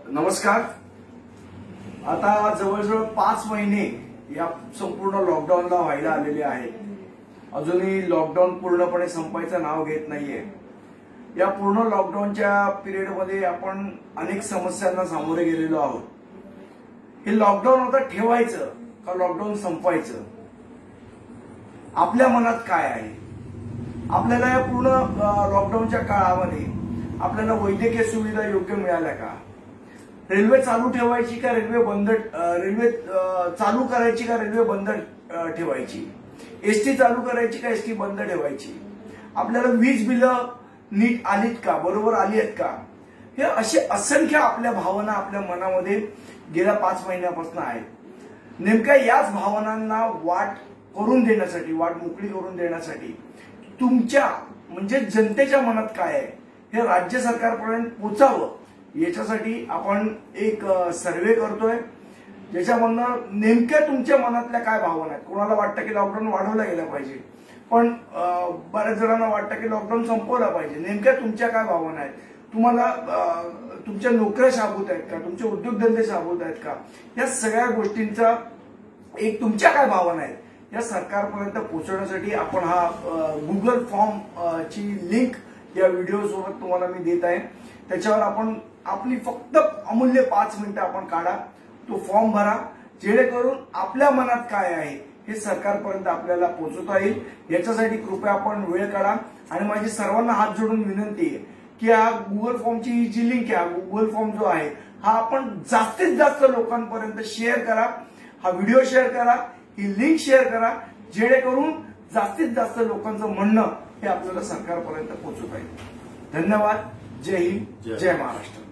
नमस्कार। आता जवळजवळ 5 महिने या संपूर्ण लॉकडाऊनला व्हायला आलेले आहेत। अजूनही लॉकडाऊन पूर्णपणे संपायचं नाव घेत नाहीये। या पूर्ण लॉकडाऊनच्या पिरियडमध्ये आपण अनेक समस्यांना सामोरे गेलेलो आहोत। हे लॉकडाऊन आता ठेवायचं का लॉकडाऊन संपवायचं, आपल्या मनात काय आहे? आपल्याला या पूर्ण लॉकडाऊनच्या काळामध्ये आपल्याला वैद्यकीय सुविधा योग्य मिळाल्या का? रेल्वे चालू ठेवायची का रेल्वे चालू करायची का रेल्वे बंद ठेवायची? एसटी चालू करायची का एसटी बंद ठेवायची? आपल्याला वीज बिलं नीट आलीत का, बरोबर आली आहेत का? हे असे असंख्य आपल्या भावना आपल्या मनामध्ये गेल्या 5 महिन्यापासून आहेत। नेमक्या याच भावनांना वाट मोकळी करून देण्यासाठी तुमच्या म्हणजे जनतेच्या मनात काय आहे हे राज्य सरकारपर्यंत पोहोचावं, याच्यासाठी आपण एक सर्वे करतोय, ज्याच्यामधनं नेमक्या तुमच्या मनातल्या काय भावना आहेत। कोणाला वाटतं की लॉकडाऊन वाढवला गेला पाहिजे, पण बऱ्याच जणांना वाटतं की लॉकडाऊन संपवला पाहिजे। नेमक्या तुमच्या काय भावना आहेत? तुम्हाला तुमच्या नोकऱ्या शाबूत आहेत का? तुमचे उद्योगधंदे शाबूत आहेत का? या सगळ्या गोष्टींचा एक तुमच्या काय भावना आहेत या सरकारपर्यंत पोहोचवण्यासाठी आपण हा गुगल फॉर्म ची लिंक या व्हिडिओ सोबत तुम्हाला मी देत आहे। त्याच्यावर आपण आपली फक्त अमूल्य 5 मिनिटं आपण काढा, तो फॉर्म भरा, जेणेकरून आपल्या मनात काय आहे हे सरकारपर्यंत आपल्याला पोहोचवता येईल। याच्यासाठी कृपया आपण वेळ काढा आणि माझी सर्वांना हात जोडून विनंती आहे की हा गुगल फॉर्मची जी लिंक आहे, गुगल फॉर्म जो आहे हा आपण जास्तीत जास्त लोकांपर्यंत शेअर करा, हा व्हिडिओ शेअर करा, ही लिंक शेअर करा, जेणेकरून जास्तीत जास्त लोकांचं म्हणणं हे आपल्याला सरकारपर्यंत पोहोचवता येईल। धन्यवाद। जय हिंद, जय महाराष्ट्र।